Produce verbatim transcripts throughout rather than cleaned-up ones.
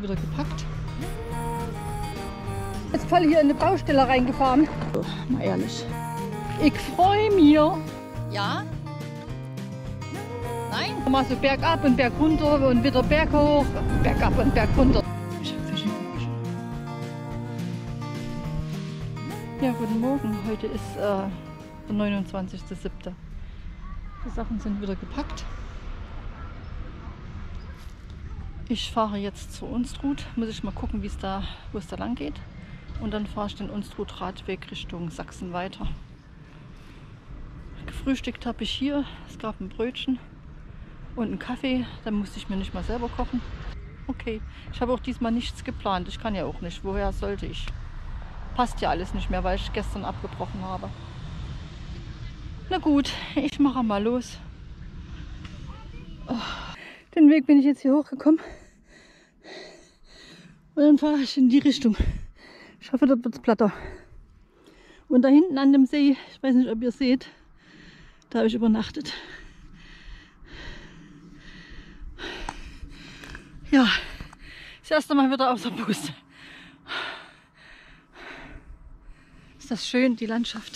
wieder gepackt. Jetzt voll hier in eine Baustelle reingefahren. Oh, mal ehrlich. Ich freue mich. Ja? Nein? Mal so bergab und berg runter und wieder berg hoch, bergab und berg runter. Ich hab Fische gewaschen. Ja, guten Morgen. Heute ist äh, der neunundzwanzigster siebter Die Sachen sind wieder gepackt. Ich fahre jetzt zur Unstrut. Muss ich mal gucken, wie es da, wo es da lang geht. Und dann fahre ich den Unstrut-Radweg Richtung Sachsen weiter. Gefrühstückt habe ich hier. Es gab ein Brötchen und einen Kaffee. Dann musste ich mir nicht mal selber kochen. Okay, ich habe auch diesmal nichts geplant. Ich kann ja auch nicht. Woher sollte ich? Passt ja alles nicht mehr, weil ich gestern abgebrochen habe. Na gut, ich mache mal los. Oh. Den Weg bin ich jetzt hier hochgekommen. Und dann fahre ich in die Richtung. Ich hoffe, dort wird es platter. Und da hinten an dem See, ich weiß nicht, ob ihr seht, da habe ich übernachtet. Ja, das erste Mal wieder außer Puste. Ist das schön, die Landschaft.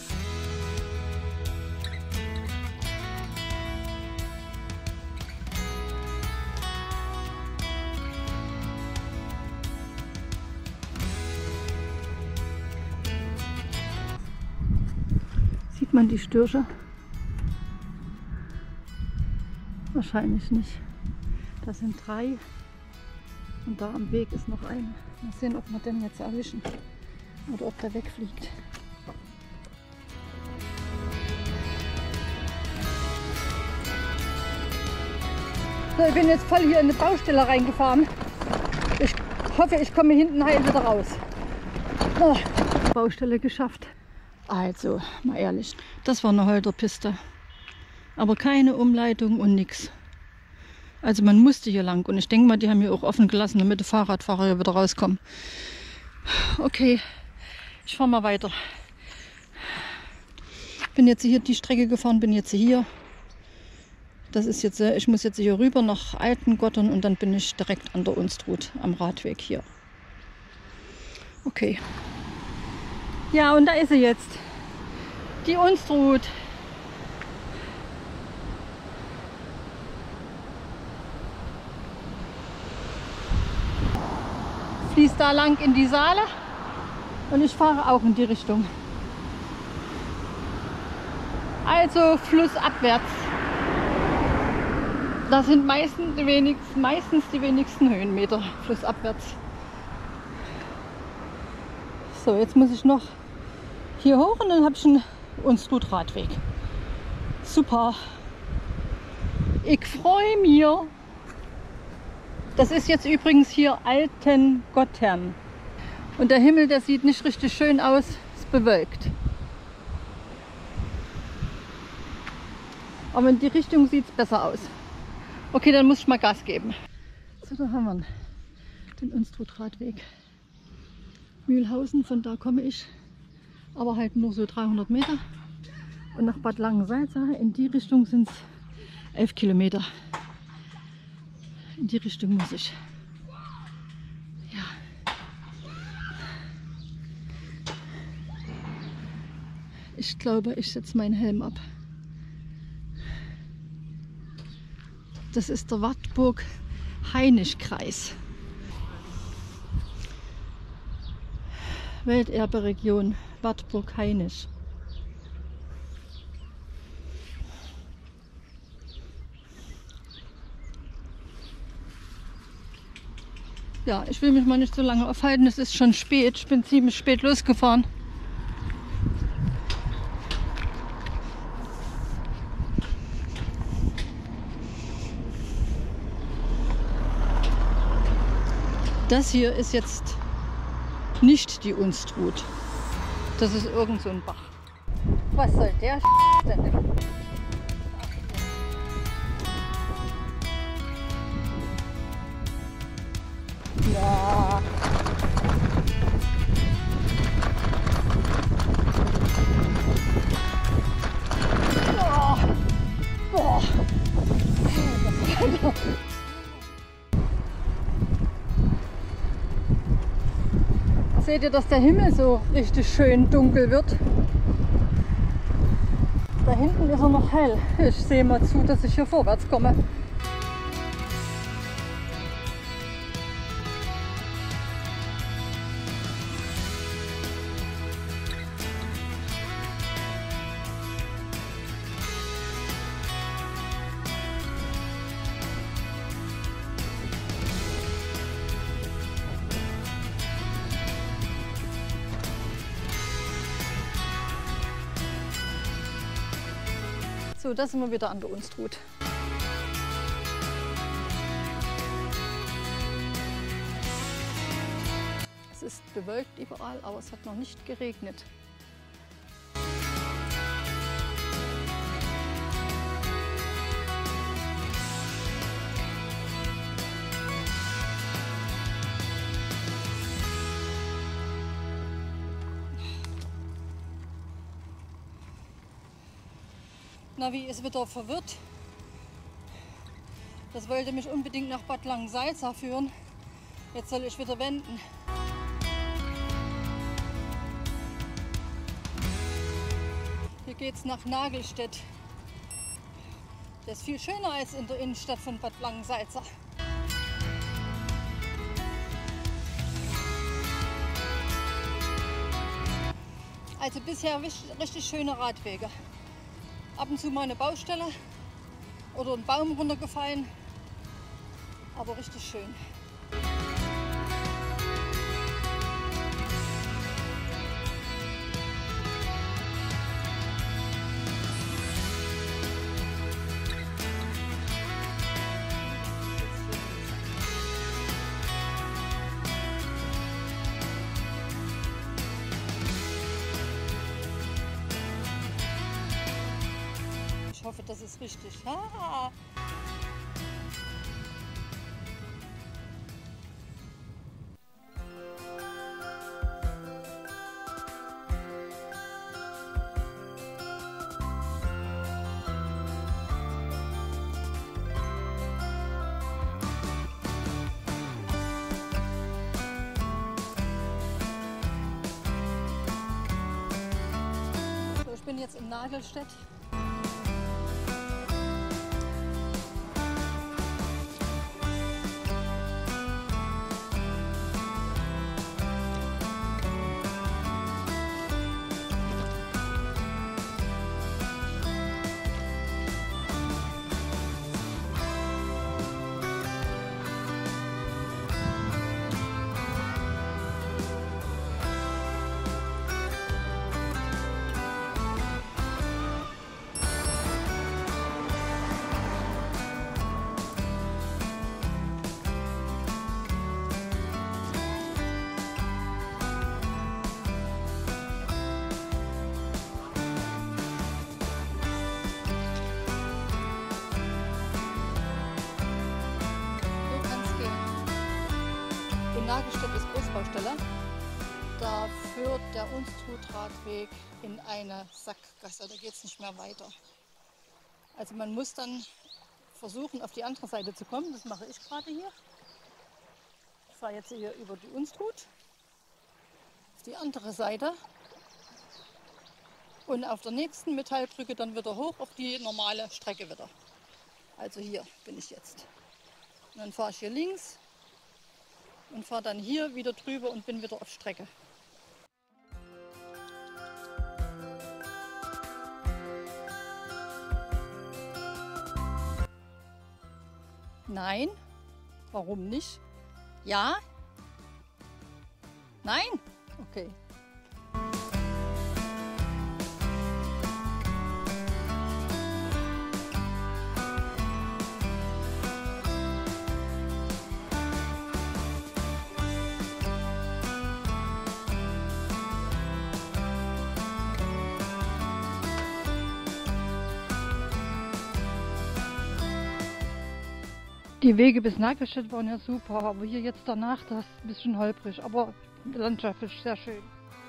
Sieht man die Störche? Wahrscheinlich nicht. Das sind drei und da am Weg ist noch ein. Mal sehen, ob wir den jetzt erwischen oder ob der wegfliegt. So, ich bin jetzt voll hier in eine Baustelle reingefahren. Ich hoffe, ich komme hinten heil wieder raus. Oh, Baustelle geschafft. Also, mal ehrlich, das war eine Holterpiste. Aber keine Umleitung und nichts. Also man musste hier lang und ich denke mal, die haben hier auch offen gelassen, damit die Fahrradfahrer hier wieder rauskommen. Okay, ich fahre mal weiter. Bin jetzt hier die Strecke gefahren, bin jetzt hier. Das ist jetzt, ich muss jetzt hier rüber nach Altengottern und dann bin ich direkt an der Unstrut am Radweg hier. Okay. Ja, und da ist sie jetzt. Die Unstrut. Fließt da lang in die Saale und ich fahre auch in die Richtung. Also flussabwärts. Das sind meistens die wenigsten, meistens die wenigsten Höhenmeter flussabwärts. So, jetzt muss ich noch hier hoch und dann habe ich einen Unstrut-Radweg. Super. Ich freue mich. Das ist jetzt übrigens hier Altengottern. Und der Himmel, der sieht nicht richtig schön aus, ist bewölkt. Aber in die Richtung sieht es besser aus. Okay, dann muss ich mal Gas geben. So, da haben wir den Unstrut-Radweg. Mühlhausen, von da komme ich. Aber halt nur so dreihundert Meter. Und nach Bad Langensalza, in die Richtung sind es elf Kilometer. In die Richtung muss ich. Ja. Ich glaube, ich setze meinen Helm ab. Das ist der Wartburg-Hainisch-Kreis. Welterberegion Wartburg-Hainisch. Ja, ich will mich mal nicht so lange aufhalten, es ist schon spät. Ich bin ziemlich spät losgefahren. Das hier ist jetzt nicht die Unstrut. Das ist irgend so ein Bach. Was soll der denn? Ja. Oh. Boah. Seht ihr, dass der Himmel so richtig schön dunkel wird? Da hinten ist er noch hell. Ich sehe mal zu, dass ich hier vorwärts komme. So, da sind wir wieder an der Unstrut. Es ist bewölkt überall, aber es hat noch nicht geregnet. Navi ist wieder verwirrt. Das wollte mich unbedingt nach Bad Langensalza führen. Jetzt soll ich wieder wenden. Hier geht es nach Nagelstedt. Das ist viel schöner als in der Innenstadt von Bad Langensalza. Also bisher richtig schöne Radwege. Ab und zu mal eine Baustelle oder ein Baum runtergefallen, aber richtig schön. Ich hoffe, das ist richtig. Ah. So, ich bin jetzt in Nagelstedt. Nagelstedt ist Großbaustelle. Da führt der Unstrut-Radweg in eine Sackgasse, da geht es nicht mehr weiter. Also man muss dann versuchen, auf die andere Seite zu kommen. Das mache ich gerade hier. Ich fahre jetzt hier über die Unstrut auf die andere Seite und auf der nächsten Metallbrücke dann wieder hoch auf die normale Strecke wieder. Also hier bin ich jetzt. Und dann fahre ich hier links und fahre dann hier wieder drüber und bin wieder auf Strecke. Nein? Warum nicht? Ja? Nein? Okay. Die Wege bis Nagelstedt waren ja super, aber hier jetzt danach, das ist ein bisschen holprig, aber die Landschaft ist sehr schön.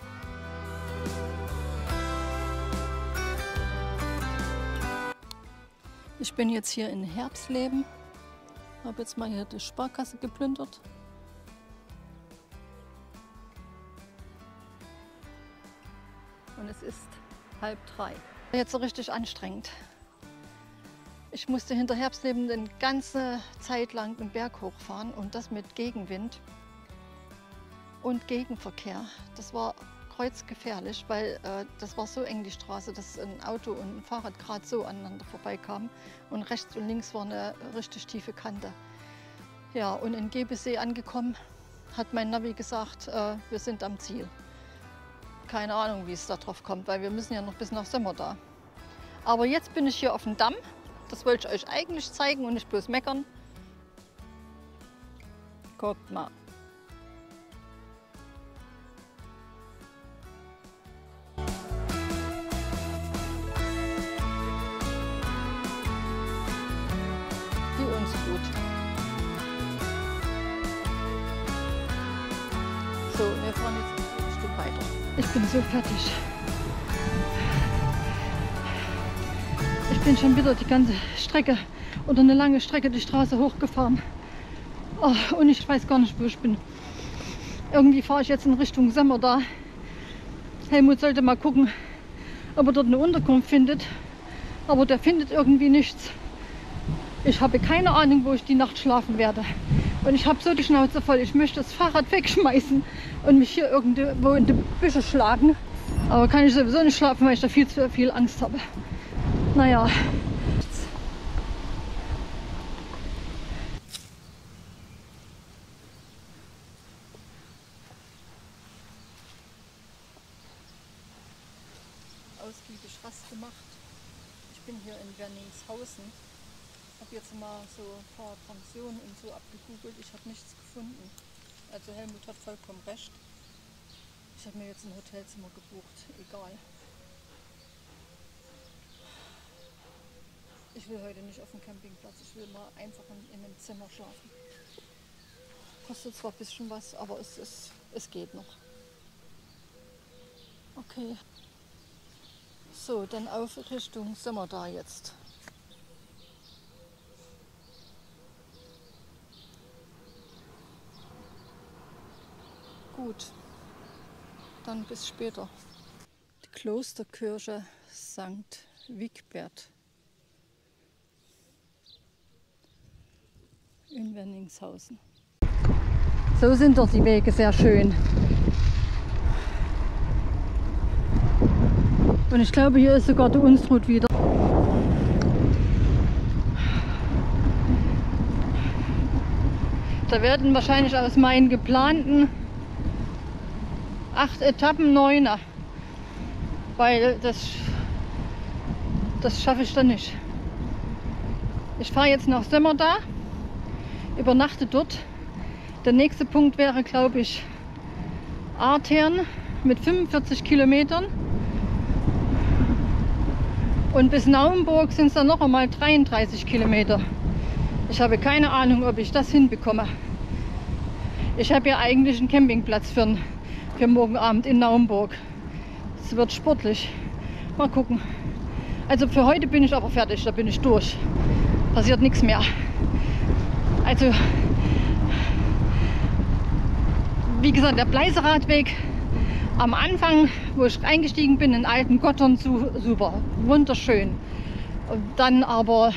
Ich bin jetzt hier in Herbsleben, habe jetzt mal hier die Sparkasse geplündert. und es ist halb drei. Jetzt so richtig anstrengend. Ich musste hinter Herbstleben eine ganze Zeit lang den Berg hochfahren und das mit Gegenwind und Gegenverkehr. Das war kreuzgefährlich, weil äh, das war so eng die Straße, dass ein Auto und ein Fahrrad gerade so aneinander vorbeikamen und rechts und links war eine richtig tiefe Kante. Ja, und in Gebesee angekommen, hat mein Navi gesagt, äh, wir sind am Ziel. Keine Ahnung, wie es da drauf kommt, weil wir müssen ja noch bis nach Sömmer da. Aber jetzt bin ich hier auf dem Damm. Das wollte ich euch eigentlich zeigen und nicht bloß meckern. Guckt mal. Die Unstrut. So, wir fahren jetzt ein Stück weiter. Ich bin so fertig. Ich bin schon wieder die ganze Strecke oder eine lange Strecke die Straße hochgefahren. Oh, und ich weiß gar nicht, wo ich bin. Irgendwie fahre ich jetzt in Richtung Sömmer da. Helmut sollte mal gucken, ob er dort eine Unterkunft findet. Aber der findet irgendwie nichts. Ich habe keine Ahnung, wo ich die Nacht schlafen werde. Und ich habe so die Schnauze voll. Ich möchte das Fahrrad wegschmeißen und mich hier irgendwo in die Büsche schlagen. Aber kann ich sowieso nicht schlafen, weil ich da viel zu viel Angst habe. Naja. Ausgiebig Rast gemacht. Ich bin hier in Werningshausen. Ich habe jetzt mal so ein paar Pensionen und so abgegoogelt. Ich habe nichts gefunden. Also Helmut hat vollkommen recht. Ich habe mir jetzt ein Hotelzimmer gebucht. Egal. Ich will heute nicht auf dem Campingplatz, ich will mal einfach in, in einem Zimmer schlafen. Kostet zwar ein bisschen was, aber es, ist, es geht noch. Okay. So, dann auf Richtung Sömmer da jetzt. Gut, dann bis später. Die Klosterkirche Sankt Wigbert in Werningshausen. So sind dort die Wege sehr schön. Und ich glaube, hier ist sogar die Unstrut wieder. Da werden wahrscheinlich aus meinen geplanten acht Etappen neuner. Weil das, das schaffe ich dann nicht. Ich fahre jetzt nach Sömmer da. Übernachte dort. Der nächste Punkt wäre, glaube ich, Artern mit fünfundvierzig Kilometern. Und bis Naumburg sind es dann noch einmal dreiunddreißig Kilometer. Ich habe keine Ahnung, ob ich das hinbekomme. Ich habe ja eigentlich einen Campingplatz für, für morgen Abend in Naumburg. Es wird sportlich. Mal gucken. Also für heute bin ich aber fertig, da bin ich durch. Passiert nichts mehr. Also, wie gesagt, der Bleiseradweg am Anfang, wo ich eingestiegen bin, in alten Gottern, super, wunderschön. Und dann aber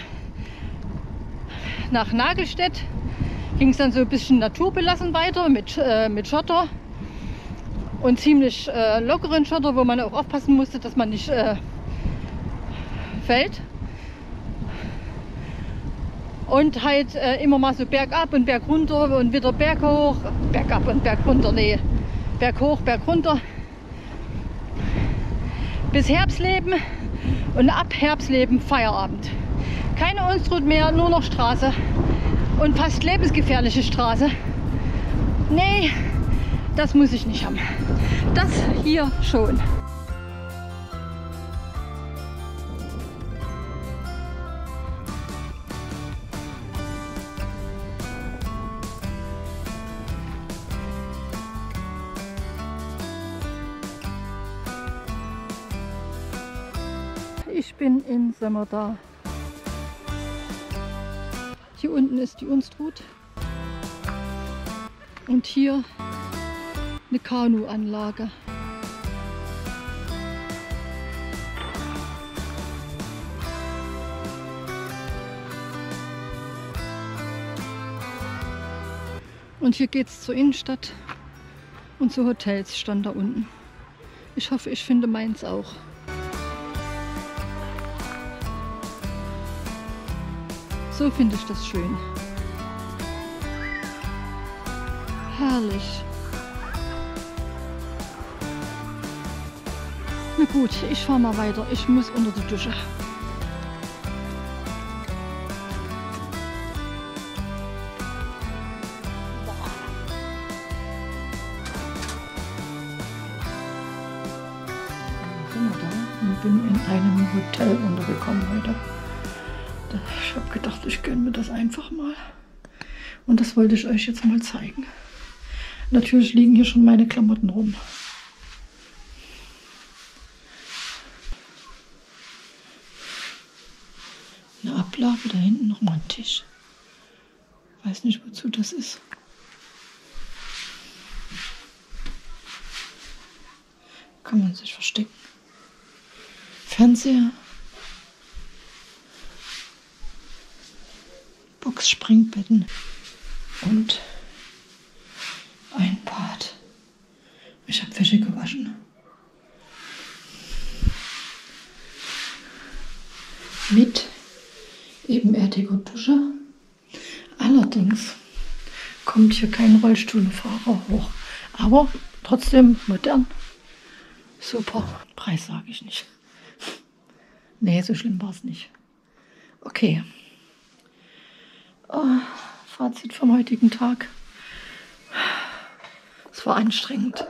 nach Nagelstedt ging es dann so ein bisschen naturbelassen weiter mit, äh, mit Schotter und ziemlich äh, lockeren Schotter, wo man auch aufpassen musste, dass man nicht äh, fällt. Und halt äh, immer mal so bergab und berg runter und wieder berg hoch, bergab und berg runter, nee, berg hoch, berg runter. Bis Herbstleben und ab Herbstleben Feierabend. Keine Unstrut mehr, nur noch Straße und fast lebensgefährliche Straße. Nee, das muss ich nicht haben. Das hier schon. Ich bin in Sömmer da. Hier unten ist die Unstrut und hier eine Kanuanlage. Und hier geht es zur Innenstadt und zu Hotels, stand da unten. Ich hoffe, ich finde meins auch. So finde ich das schön. Herrlich. Na gut, ich fahre mal weiter. Ich muss unter die Dusche. Sind wir da? Ich bin in einem Hotel untergekommen heute. Ich habe gedacht, ich gönne mir das einfach mal. Und das wollte ich euch jetzt mal zeigen. Natürlich liegen hier schon meine Klamotten rum. Eine Ablage, da hinten nochmal ein Tisch. Weiß nicht, wozu das ist. Kann man sich verstecken. Fernseher. Boxspringbetten und ein Bad. Ich habe Wäsche gewaschen. Mit ebenerdiger Dusche. Allerdings kommt hier kein Rollstuhlfahrer hoch. Aber trotzdem modern. Super. Preis sage ich nicht. Nee, so schlimm war es nicht. Okay. Oh, Fazit vom heutigen Tag. Es war anstrengend.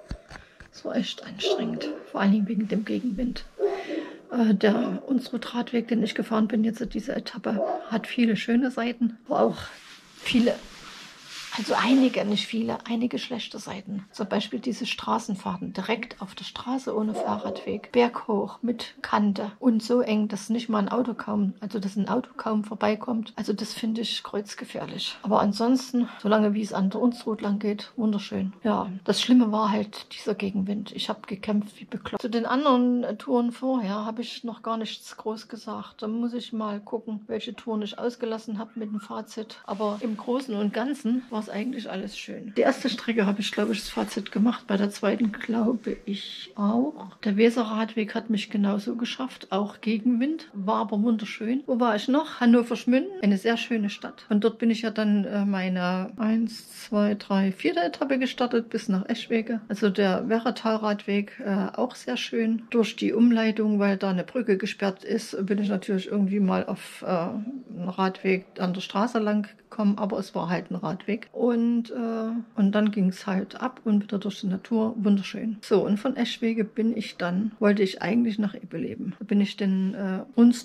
Es war echt anstrengend. Vor allen Dingen wegen dem Gegenwind. Äh, der unsere Radweg, den ich gefahren bin, jetzt diese Etappe, hat viele schöne Seiten, aber auch viele, also einige, nicht viele, einige schlechte Seiten. Zum Beispiel diese Straßenfahrten direkt auf der Straße ohne Fahrradweg, berghoch mit Kante und so eng, dass nicht mal ein Auto kaum, also dass ein Auto kaum vorbeikommt. Also das finde ich kreuzgefährlich. Aber ansonsten, solange wie es an der Unstrut lang geht, wunderschön. Ja, das Schlimme war halt dieser Gegenwind. Ich habe gekämpft wie bekloppt. Zu den anderen äh, Touren vorher habe ich noch gar nichts groß gesagt. Da muss ich mal gucken, welche Touren ich ausgelassen habe mit dem Fazit. Aber im Großen und Ganzen war eigentlich alles schön. Die erste Strecke habe ich, glaube ich, das Fazit gemacht. Bei der zweiten glaube ich auch. Der Weserradweg hat mich genauso geschafft, auch Gegenwind. War aber wunderschön. Wo war ich noch? Hannover Schmünden, eine sehr schöne Stadt. Und dort bin ich ja dann äh, meine eins, zwei, drei, vierte Etappe gestartet bis nach Eschwege. Also der Werratalradweg äh, auch sehr schön. Durch die Umleitung, weil da eine Brücke gesperrt ist, bin ich natürlich irgendwie mal auf äh, einen Radweg an der Straße lang gekommen, aber es war halt ein Radweg. Und, äh, und dann ging es halt ab und wieder durch die Natur. Wunderschön. So, und von Eschwege bin ich dann, wollte ich eigentlich nach Ebbeleben. Da bin ich den äh,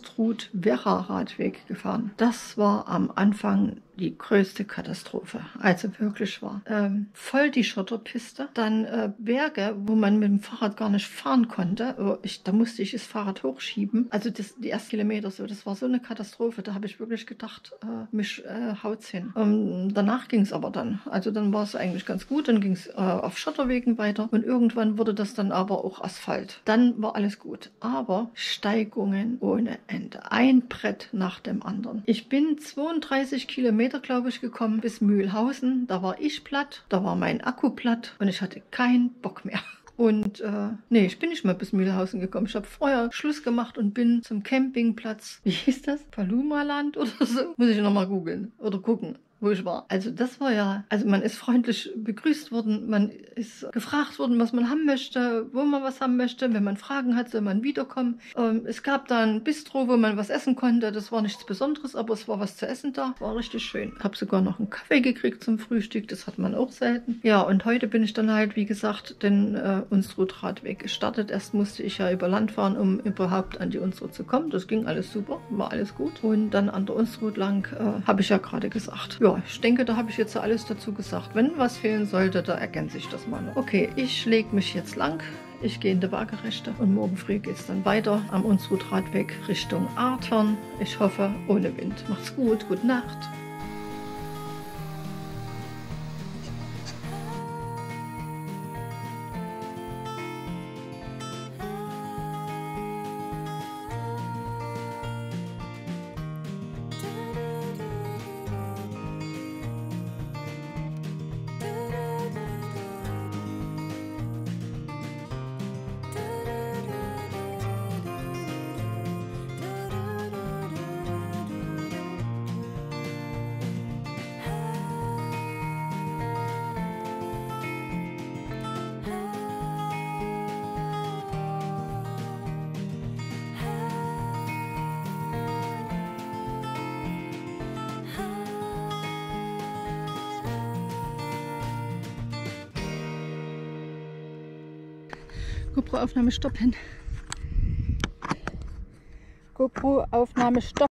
Unstrut-Werra-Radweg gefahren. Das war am Anfang die größte Katastrophe. Also wirklich war. Ähm, voll die Schotterpiste. Dann äh, Berge, wo man mit dem Fahrrad gar nicht fahren konnte. Ich, da musste ich das Fahrrad hochschieben. Also das, die ersten Kilometer so. Das war so eine Katastrophe. Da habe ich wirklich gedacht, äh, mich äh, haut's hin. Ähm, danach ging es aber dann. Also dann war es eigentlich ganz gut. Dann ging es äh, auf Schotterwegen weiter. Und irgendwann wurde das dann aber auch Asphalt. Dann war alles gut. Aber Steigungen ohne Ende. Ein Brett nach dem anderen. Ich bin zweiunddreißig Kilometer, glaube ich, gekommen bis Mühlhausen. Da war ich platt, da war mein Akku platt und ich hatte keinen Bock mehr. Und äh, nee, ich bin nicht mal bis Mühlhausen gekommen. Ich habe vorher Schluss gemacht und bin zum Campingplatz. Wie hieß das? Palumaland oder so? Muss ich nochmal googeln oder gucken, wo ich war. Also das war ja, also man ist freundlich begrüßt worden, man ist gefragt worden, was man haben möchte, wo man was haben möchte. Wenn man Fragen hat, soll man wiederkommen. Ähm, es gab da ein Bistro, wo man was essen konnte. Das war nichts Besonderes, aber es war was zu essen da. War richtig schön. Habe sogar noch einen Kaffee gekriegt zum Frühstück. Das hat man auch selten. Ja, und heute bin ich dann halt, wie gesagt, den äh, Unstrut-Radweg gestartet. Erst musste ich ja über Land fahren, um überhaupt an die Unstrut zu kommen. Das ging alles super, war alles gut. Und dann an der Unstrut lang, äh, habe ich ja gerade gesagt. Ja, ich denke, da habe ich jetzt alles dazu gesagt. Wenn was fehlen sollte, da ergänze ich das mal noch. Okay, ich lege mich jetzt lang. Ich gehe in die Waagerechte und morgen früh geht es dann weiter am Unstrut-Radweg Richtung Artern. Ich hoffe, ohne Wind. Macht's gut, gute Nacht. GoPro-Aufnahme Stopp hin. GoPro-Aufnahme Stopp.